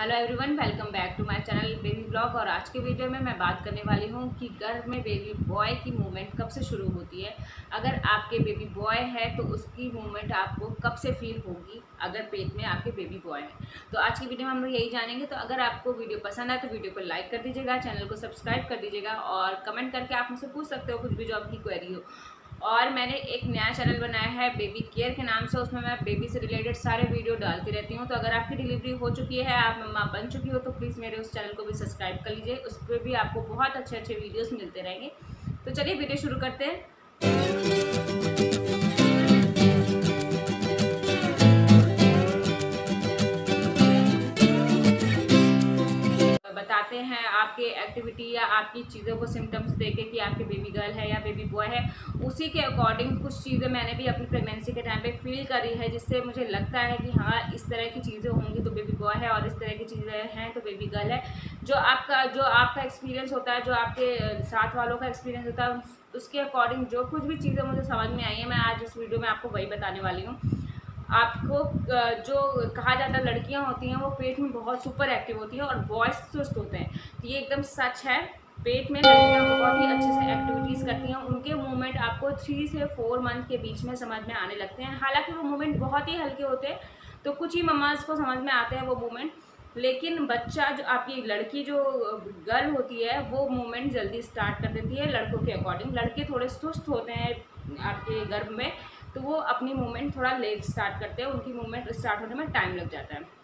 Hello everyone, welcome back to my channel baby blog. और आज के वीडियो में मैं बात करने वाली हूँ कि गर्भ में बेबी बॉय की मूवमेंट कब से शुरू होती है। अगर आपके बेबी बॉय है तो उसकी मूवमेंट आपको कब से फील होगी अगर पेट में आपके बेबी बॉय है। तो आज की वीडियो में हम लोग यही जानेंगे। तो अगर आपको वीडियो पसंद आए तो वीडियो को लाइक कर दीजिएगा, चैनल को सब्सक्राइब कर दीजिएगा और कमेंट करके आप मुझसे पूछ सकते हो कुछ भी जो आपकी क्वेरी हो। और मैंने एक नया चैनल बनाया है बेबी केयर के नाम से, उसमें मैं बेबी से रिलेटेड सारे वीडियो डालती रहती हूँ। तो अगर आपकी डिलीवरी हो चुकी है, आप मम्मा बन चुकी हो, तो प्लीज़ मेरे उस चैनल को भी सब्सक्राइब कर लीजिए। उस पर भी आपको बहुत अच्छे अच्छे वीडियोस मिलते रहेंगे। तो चलिए वीडियो शुरू करते हैं। बताते हैं आपके एक्टिविटी या आपकी चीज़ों को सिम्टम्स देके कि आपके बेबी गर्ल है या बेबी बॉय है। उसी के अकॉर्डिंग कुछ चीज़ें मैंने भी अपनी प्रेगनेंसी के टाइम पे फील करी है, जिससे मुझे लगता है कि हाँ, इस तरह की चीज़ें होंगी तो बेबी बॉय है और इस तरह की चीज़ें हैं तो बेबी गर्ल है। जो आपका एक्सपीरियंस होता है, जो आपके साथ वालों का एक्सपीरियंस होता है, उसके अकॉर्डिंग जो कुछ भी चीज़ें मुझे समझ में आई है, मैं आज इस वीडियो में आपको वही बताने वाली हूँ। आपको जो कहा जाता है लड़कियां होती हैं वो पेट में बहुत सुपर एक्टिव होती हैं और बॉयज सुस्त होते हैं, तो ये एकदम सच है। पेट में लड़कियां बहुत ही अच्छे से एक्टिविटीज़ करती हैं। उनके मूवमेंट आपको 3 से 4 मंथ के बीच में समझ में आने लगते हैं। हालांकि वो मूवमेंट बहुत ही हल्के होते हैं, तो कुछ ही मम्माज को समझ में आते हैं वो मूवमेंट। लेकिन बच्चा जो आपकी लड़की जो गर्ल होती है वो मूवमेंट जल्दी स्टार्ट कर देती है लड़कों के अकॉर्डिंग। लड़के थोड़े सुस्त होते हैं आपके गर्भ में, तो वो अपनी मूवमेंट थोड़ा लेट स्टार्ट करते हैं, उनकी मूवमेंट स्टार्ट होने में टाइम लग जाता है।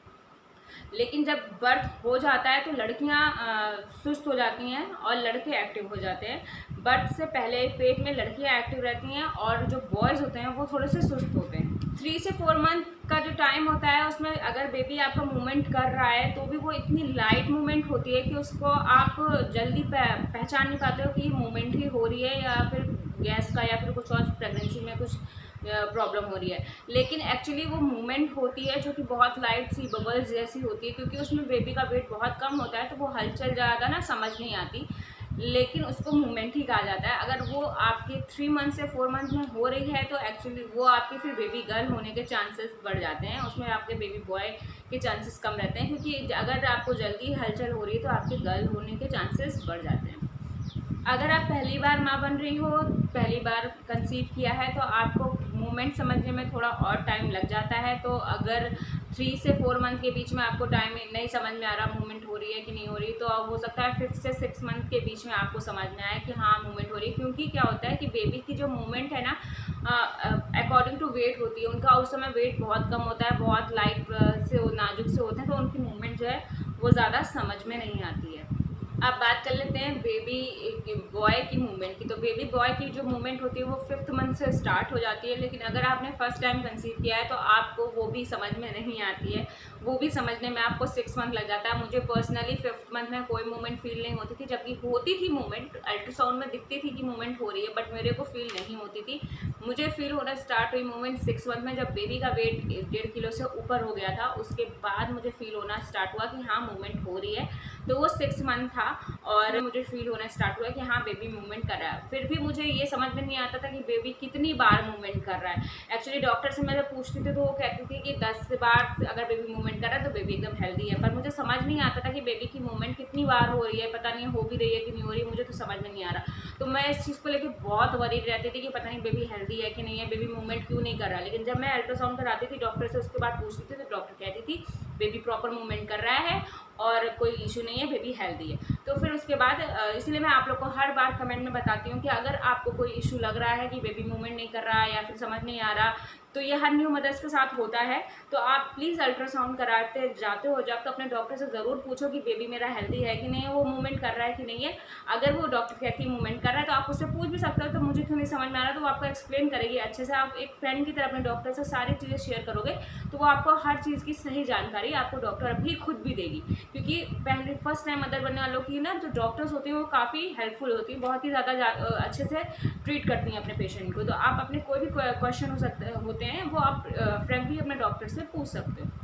लेकिन जब बर्थ हो जाता है तो लड़कियां सुस्त हो जाती हैं और लड़के एक्टिव हो जाते हैं। बर्थ से पहले पेट में लड़कियां एक्टिव रहती हैं और जो बॉयज़ होते हैं वो थोड़े से सुस्त होते हैं। 3 से 4 मंथ का जो टाइम होता है उसमें अगर बेबी आपका मूवमेंट कर रहा है तो भी वो इतनी लाइट मूवमेंट होती है कि उसको आप जल्दी पहचान नहीं पाते हो कि ये मूवमेंट ही हो रही है या फिर गैस का या फिर कुछ और प्रेगनेंसी में कुछ प्रॉब्लम हो रही है। लेकिन एक्चुअली वो मूवमेंट होती है जो कि बहुत लाइट सी बबल्स जैसी होती है, क्योंकि उसमें बेबी का वेट बहुत कम होता है तो वो हलचल ज़्यादा ना समझ नहीं आती, लेकिन उसको मूवमेंट ही कहा जाता है। अगर वो आपके 3 मंथ से 4 मंथ में हो रही है तो एक्चुअली वो आपके फिर बेबी गर्ल होने के चांसेस बढ़ जाते हैं, उसमें आपके बेबी बॉय के चांसेस कम रहते हैं। क्योंकि अगर आपको जल्दी हलचल हो रही है तो आपके गर्ल होने के चांसेस बढ़ जाते हैं। अगर आप पहली बार माँ बन रही हो, पहली बार कंसीव किया है, तो आपको मूवमेंट समझने में थोड़ा और टाइम लग जाता है। तो अगर 3 से 4 मंथ के बीच में आपको टाइम नहीं समझ में आ रहा मूवमेंट हो रही है कि नहीं हो रही, तो हो सकता है 5 से 6 मंथ के बीच में आपको समझ में आए कि हाँ मूवमेंट हो रही है। क्योंकि क्या होता है कि बेबी की जो मूवमेंट है ना अकॉर्डिंग टू वेट होती है। उनका उस समय वेट बहुत कम होता है, बहुत लाइट से नाजुक से होते हैं, तो उनकी मूवमेंट जो है वो ज़्यादा समझ में नहीं आती है। अब बात कर लेते हैं बेबी बॉय की मूवमेंट की। तो बेबी बॉय की जो मूवमेंट होती है वो 5th मंथ से स्टार्ट हो जाती है। लेकिन अगर आपने फर्स्ट टाइम कंसीव किया है तो आपको वो भी समझ में नहीं आती है, वो भी समझने में आपको 6 मंथ लग जाता है। मुझे पर्सनली 5th मंथ में कोई मूवमेंट फील नहीं होती थी, जबकि होती थी मूवमेंट, अल्ट्रासाउंड में दिखती थी कि मूवमेंट हो रही है, बट मेरे को फील नहीं होती थी। मुझे फील होना स्टार्ट हुई मूवमेंट 6 मंथ में, जब बेबी का वेट 1.5 किलो से ऊपर हो गया था। उसके बाद मुझे फील होना स्टार्ट हुआ कि हाँ मूवमेंट हो रही है। तो वो 6 मंथ था और मुझे फील होना स्टार्ट हुआ कि हाँ बेबी मूवमेंट कर रहा है। फिर भी मुझे ये समझ में नहीं आता था कि बेबी कितनी बार मूवमेंट कर रहा है। एक्चुअली डॉक्टर से मैं जब पूछती थी तो वो कहती थी कि 10 बार अगर बेबी मूवमेंट कर रहा है तो बेबी एकदम हेल्दी है। पर मुझे समझ नहीं आता था कि बेबी की मूवमेंट कितनी बार हो रही है, पता नहीं हो भी रही है कि नहीं हो रही है, मुझे तो समझ में नहीं आ रहा। तो मैं इस चीज़ को लेकर बहुत वरीड रहती थी कि पता नहीं बेबी हेल्दी है कि नहीं है, बेबी मूवमेंट क्यों नहीं कर रहा। लेकिन जब मैं अल्ट्रासाउंड कराती थी डॉक्टर से, उसके बाद पूछती थी तो डॉक्टर कहती थी बेबी प्रॉपर मूवमेंट कर रहा है और कोई इशू नहीं है, बेबी हेल्दी है। तो फिर उसके बाद इसलिए मैं आप लोग को हर बार कमेंट में बताती हूँ कि अगर आपको कोई इशू लग रहा है कि बेबी मूवमेंट नहीं कर रहा है या फिर समझ नहीं आ रहा, तो ये हर न्यू मदर्स के साथ होता है। तो आप प्लीज़ अल्ट्रासाउंड कराते जाते हो जब तो अपने डॉक्टर से ज़रूर पूछो कि बेबी मेरा हेल्दी है कि नहीं है, वो मूवमेंट कर रहा है कि नहीं है। अगर वो डॉक्टर कहती है मूवमेंट कर रहा है तो आप उससे पूछ भी सकते हो, तो मुझे क्यों नहीं समझ में आ रहा, तो वो आपको एक्सप्लेन करेगी अच्छे से। आप एक फ्रेंड की तरह अपने डॉक्टर से सारी चीज़ें शेयर करोगे तो वो आपको हर चीज़ की सही जानकारी आपको डॉक्टर अभी खुद भी देगी। क्योंकि पहले फर्स्ट टाइम मदर बनने वालों की ना जो डॉक्टर्स होती हैं वो काफ़ी हेल्पफुल होती है, बहुत ही ज़्यादा अच्छे से ट्रीट करती हैं अपने पेशेंट को। तो आप अपने कोई भी क्वेश्चन होते हैं वो आप फ्रेंकली अपने डॉक्टर से पूछ सकते हो।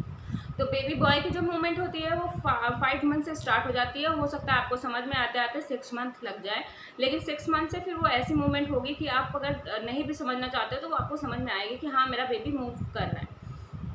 तो बेबी बॉय की जो मूवमेंट होती है वो 5 मंथ से स्टार्ट हो जाती है। हो सकता है आपको समझ में आते आते 6 मंथ लग जाए, लेकिन 6 मंथ से फिर वो ऐसी मूवमेंट होगी कि आप अगर नहीं भी समझना चाहते हो तो वो आपको समझ में आएगी कि हाँ मेरा बेबी मूव कर रहा है।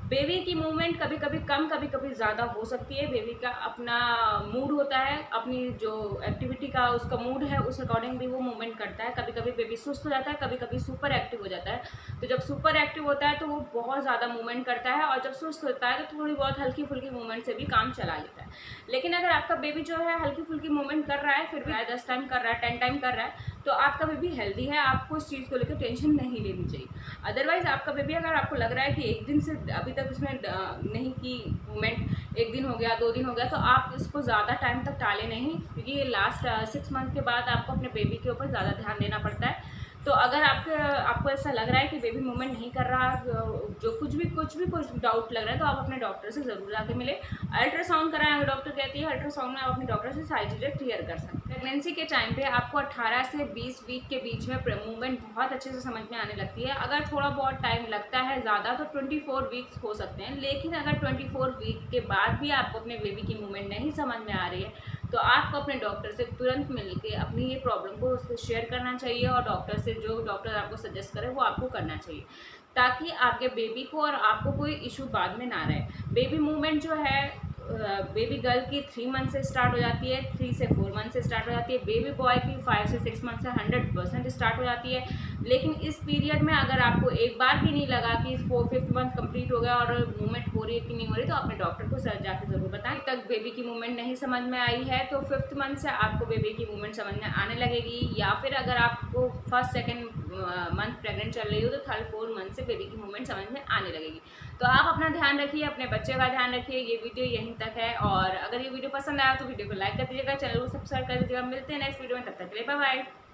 बेबी की मूवमेंट कभी कभी कम कभी कभी ज़्यादा हो सकती है। बेबी का अपना मूड होता है, अपनी जो एक्टिविटी का उसका मूड है उस अकॉर्डिंग भी वो मूवमेंट करता है। कभी कभी बेबी सुस्त हो जाता है, कभी कभी सुपर एक्टिव हो जाता है। तो जब सुपर एक्टिव होता है तो वो बहुत ज़्यादा मूवमेंट करता है, और जब सुस्त होता है तो थोड़ी बहुत हल्की फुल्की मूवमेंट से भी काम चला लेता है। लेकिन अगर आपका बेबी जो है हल्की फुल्की मूवमेंट कर रहा है, फिर भी 10 टाइम कर रहा है, 10 टाइम कर रहा है, तो आपका बेबी हेल्दी है, आपको उस चीज़ को लेकर टेंशन नहीं लेनी चाहिए। अदरवाइज़ आपका बेबी अगर आपको लग रहा है कि एक दिन से अभी तक उसने नहीं की मूवमेंट, 1 दिन हो गया, 2 दिन हो गया, तो आप इसको ज़्यादा टाइम तक टालें नहीं, क्योंकि ये लास्ट 6 मंथ के बाद आपको अपने बेबी के ऊपर ज़्यादा ध्यान देना पड़ता है। तो अगर आपको ऐसा लग रहा है कि बेबी मूवमेंट नहीं कर रहा, जो कुछ डाउट लग रहा है, तो आप अपने डॉक्टर से ज़रूर जाके मिले। अल्ट्रासाउंड कराएं, अगर डॉक्टर कहती है अल्ट्रासाउंड में आप अपने डॉक्टर से सारी चीज़ें क्लियर कर सकते हैं। प्रेगनेंसी के टाइम पे आपको 18 से 20 वीक के बीच में मूवमेंट बहुत अच्छे से समझ में आने लगती है। अगर थोड़ा बहुत टाइम लगता है ज़्यादा तो 24 वीक्स हो सकते हैं, लेकिन अगर 24 वीक के बाद भी आपको अपने बेबी की मूवमेंट नहीं समझ में आ रही है, तो आपको अपने डॉक्टर से तुरंत मिलके अपनी ये प्रॉब्लम को उससे शेयर करना चाहिए, और डॉक्टर से जो डॉक्टर आपको सजेस्ट करे वो आपको करना चाहिए, ताकि आपके बेबी को और आपको कोई इशू बाद में ना रहे। बेबी मूवमेंट जो है बेबी गर्ल की 3 मंथ से स्टार्ट हो जाती है, 3 से 4 मंथ से स्टार्ट हो जाती है। बेबी बॉय की 5 से 6 मंथ से 100% स्टार्ट हो जाती है। लेकिन इस पीरियड में अगर आपको एक बार भी नहीं लगा कि 4-5th मंथ कंप्लीट हो गया और मूवमेंट हो रही है कि नहीं हो रही, तो अपने डॉक्टर को सर जाके ज़रूर बताएं। तक बेबी की मूवमेंट नहीं समझ में आई है तो 5th मंथ से आपको बेबी की मूवमेंट समझ में आने लगेगी, या फिर अगर आपको 1st-2nd मंथ प्रेग्नेंट चल रही हो तो 3rd-4th मंथ से बेबी की मूवमेंट समझ में आने लगेगी। तो आप अपना ध्यान रखिए, अपने बच्चे का ध्यान रखिए। ये वीडियो यहीं तक है, और अगर ये वीडियो पसंद आया तो वीडियो को लाइक कर दीजिएगा, चैनल को सब्सक्राइब कर दीजिएगा। मिलते हैं नेक्स्ट वीडियो में, तब तक के लिए बाय बाय।